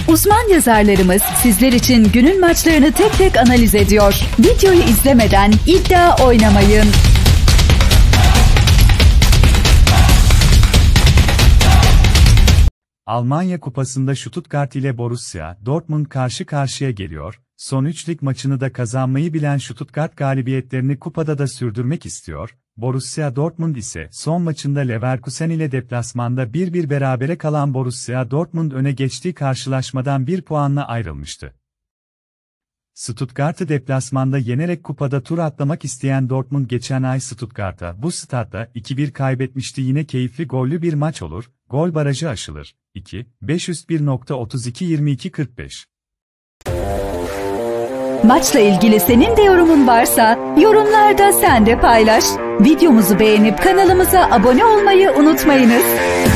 Uzman yazarlarımız sizler için günün maçlarını tek tek analiz ediyor. Videoyu izlemeden iddia oynamayın. Almanya Kupası'nda Stuttgart ile Borussia Dortmund karşı karşıya geliyor. Son 3 lig maçını da kazanmayı bilen Stuttgart galibiyetlerini kupada da sürdürmek istiyor. Borussia Dortmund ise son maçında Leverkusen ile deplasmanda 1-1 berabere kalan Borussia Dortmund öne geçtiği karşılaşmadan 1 puanla ayrılmıştı. Stuttgart'ı deplasmanda yenerek kupada tur atlamak isteyen Dortmund geçen ay Stuttgart'a bu statta 2-1 kaybetmişti. Yine keyifli gollü bir maç olur, gol barajı aşılır. 2-501.32-22-45 Maçla ilgili senin de yorumun varsa yorumlarda sen de paylaş. Videomuzu beğenip kanalımıza abone olmayı unutmayınız.